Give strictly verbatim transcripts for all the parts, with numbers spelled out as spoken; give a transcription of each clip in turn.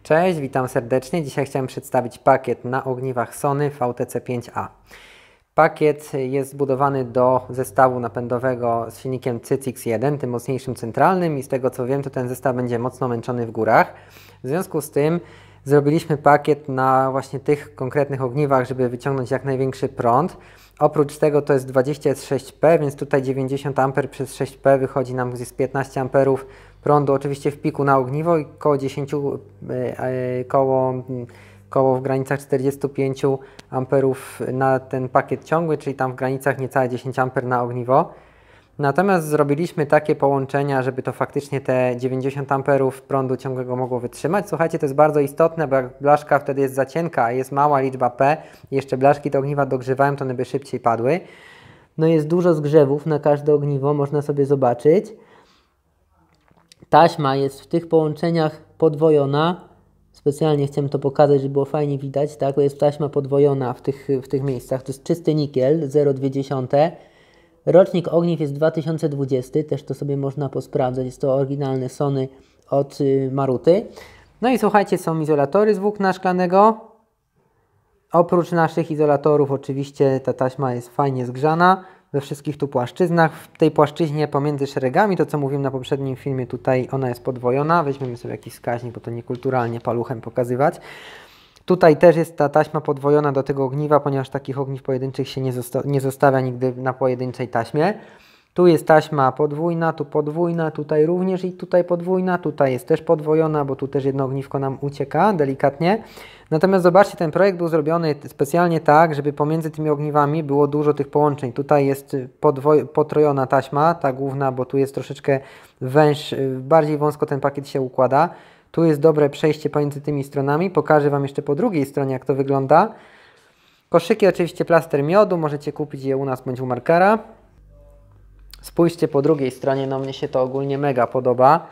Cześć, witam serdecznie. Dzisiaj chciałem przedstawić pakiet na ogniwach Sony V T C pięć A. Pakiet jest zbudowany do zestawu napędowego z silnikiem C Y T X jeden, tym mocniejszym centralnym, i z tego co wiem, to ten zestaw będzie mocno męczony w górach. W związku z tym zrobiliśmy pakiet na właśnie tych konkretnych ogniwach, żeby wyciągnąć jak największy prąd. Oprócz tego to jest dwadzieścia sześć P, więc tutaj dziewięćdziesiąt amperów przez sześć P wychodzi nam z piętnaście amperów prądu, oczywiście w piku na ogniwo, i koło dziesięć, koło, koło w granicach czterdziestu pięciu amperów na ten pakiet ciągły, czyli tam w granicach niecałe dziesięć amperów na ogniwo. Natomiast zrobiliśmy takie połączenia, żeby to faktycznie te dziewięćdziesiąt amperów prądu ciągłego mogło wytrzymać. Słuchajcie, to jest bardzo istotne, bo jak blaszka wtedy jest za cienka, a jest mała liczba P, i jeszcze blaszki do ogniwa dogrzewałem, to one by szybciej padły. No jest dużo zgrzewów na każde ogniwo, można sobie zobaczyć. Taśma jest w tych połączeniach podwojona. Specjalnie chciałem to pokazać, żeby było fajnie widać. Tak, to jest taśma podwojona w tych, w tych miejscach. To jest czysty nikiel, zero przecinek dwa. Rocznik ogniw jest dwa tysiące dwudziesty, też to sobie można posprawdzać. Jest to oryginalny Sony od y, Maruty. No i słuchajcie, są izolatory z włókna szklanego. Oprócz naszych izolatorów oczywiście ta taśma jest fajnie zgrzana we wszystkich tu płaszczyznach. W tej płaszczyźnie pomiędzy szeregami, to co mówiłem na poprzednim filmie, tutaj ona jest podwojona. Weźmiemy sobie jakiś wskaźnik, bo to niekulturalnie paluchem pokazywać. Tutaj też jest ta taśma podwojona do tego ogniwa, ponieważ takich ogniw pojedynczych się nie, zosta nie zostawia nigdy na pojedynczej taśmie. Tu jest taśma podwójna, tu podwójna, tutaj również i tutaj podwójna. Tutaj jest też podwojona, bo tu też jedno ogniwko nam ucieka delikatnie. Natomiast zobaczcie, ten projekt był zrobiony specjalnie tak, żeby pomiędzy tymi ogniwami było dużo tych połączeń. Tutaj jest potrojona taśma, ta główna, bo tu jest troszeczkę węż, bardziej wąsko ten pakiet się układa. Tu jest dobre przejście pomiędzy tymi stronami. Pokażę Wam jeszcze po drugiej stronie, jak to wygląda. Koszyki oczywiście plaster miodu. Możecie kupić je u nas bądź u Markera. Spójrzcie po drugiej stronie. No mnie się to ogólnie mega podoba.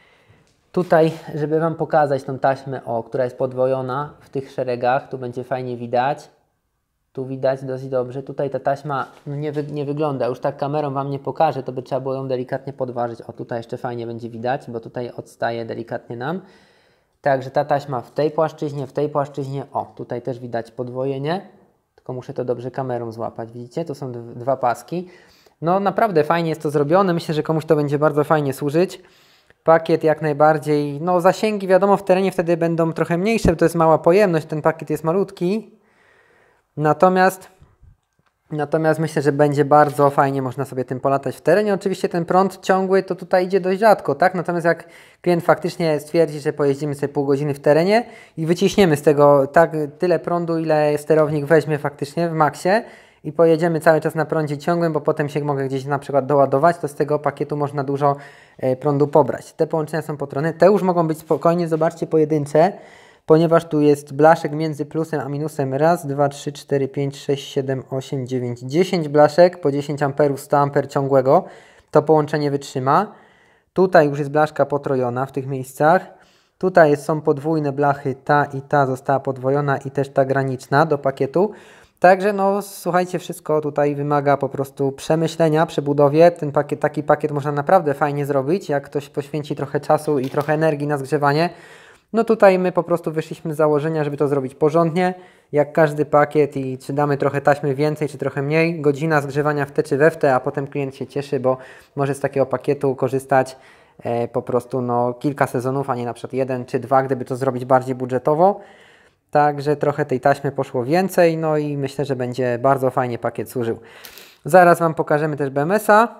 Tutaj, żeby Wam pokazać tą taśmę, o, która jest podwojona w tych szeregach. Tu będzie fajnie widać. Tu widać dosyć dobrze. Tutaj ta taśma no nie, wy, nie wygląda. Już tak kamerą Wam nie pokażę, to by trzeba było ją delikatnie podważyć. O, tutaj jeszcze fajnie będzie widać, bo tutaj odstaje delikatnie nam. Także ta taśma w tej płaszczyźnie, w tej płaszczyźnie. O, tutaj też widać podwojenie. Tylko muszę to dobrze kamerą złapać. Widzicie? To są dwa paski. No naprawdę fajnie jest to zrobione. Myślę, że komuś to będzie bardzo fajnie służyć. Pakiet jak najbardziej, no zasięgi wiadomo w terenie wtedy będą trochę mniejsze, bo to jest mała pojemność. Ten pakiet jest malutki. Natomiast, natomiast myślę, że będzie bardzo fajnie można sobie tym polatać w terenie. Oczywiście ten prąd ciągły to tutaj idzie dość rzadko, tak? Natomiast jak klient faktycznie stwierdzi, że pojeździmy sobie pół godziny w terenie i wyciśniemy z tego tak tyle prądu, ile sterownik weźmie faktycznie w maksie, i pojedziemy cały czas na prądzie ciągłym, bo potem się mogę gdzieś na przykład doładować, to z tego pakietu można dużo e, prądu pobrać. Te połączenia są potrojone. Te już mogą być spokojnie, zobaczcie, pojedyncze, ponieważ tu jest blaszek między plusem a minusem. Raz, dwa, trzy, cztery, pięć, sześć, siedem, osiem, dziewięć, dziesięć blaszek po dziesięć amperów, sto amperów ciągłego. To połączenie wytrzyma. Tutaj już jest blaszka potrojona w tych miejscach. Tutaj jest, są podwójne blachy, ta i ta została podwojona, i też ta graniczna do pakietu. Także no słuchajcie, wszystko tutaj wymaga po prostu przemyślenia przy budowie. Ten pakiet, taki pakiet można naprawdę fajnie zrobić, jak ktoś poświęci trochę czasu i trochę energii na zgrzewanie. No tutaj my po prostu wyszliśmy z założenia, żeby to zrobić porządnie, jak każdy pakiet, i czy damy trochę taśmy więcej, czy trochę mniej. Godzina zgrzewania w te czy we w te, a potem klient się cieszy, bo może z takiego pakietu korzystać e, po prostu no, kilka sezonów, a nie na przykład jeden czy dwa, gdyby to zrobić bardziej budżetowo. Także trochę tej taśmy poszło więcej, no i myślę, że będzie bardzo fajnie pakiet służył. Zaraz Wam pokażemy też B M S-a.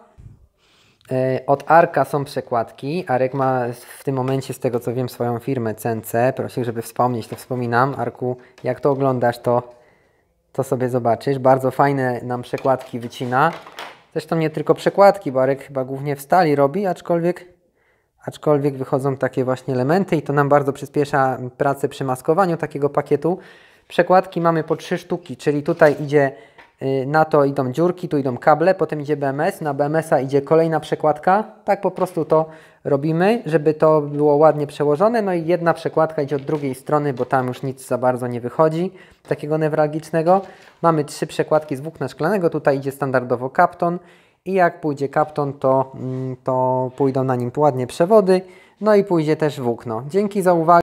Od Arka są przekładki. Arek ma w tym momencie, z tego co wiem, swoją firmę C N C. Prosił, żeby wspomnieć, to wspominam. Arku, jak to oglądasz, to, to sobie zobaczysz. Bardzo fajne nam przekładki wycina. Zresztą nie tylko przekładki, bo Arek chyba głównie w stali robi, aczkolwiek, aczkolwiek wychodzą takie właśnie elementy i to nam bardzo przyspiesza pracę przy maskowaniu takiego pakietu. Przekładki mamy po trzy sztuki, czyli tutaj idzie na to idą dziurki, tu idą kable, potem idzie B M S, na B M S-a idzie kolejna przekładka. Tak po prostu to robimy, żeby to było ładnie przełożone. No i jedna przekładka idzie od drugiej strony, bo tam już nic za bardzo nie wychodzi takiego newralgicznego. Mamy trzy przekładki z włókna szklanego, tutaj idzie standardowo kapton i jak pójdzie kapton, to, to pójdą na nim ładnie przewody, no i pójdzie też włókno. Dzięki za uwagę.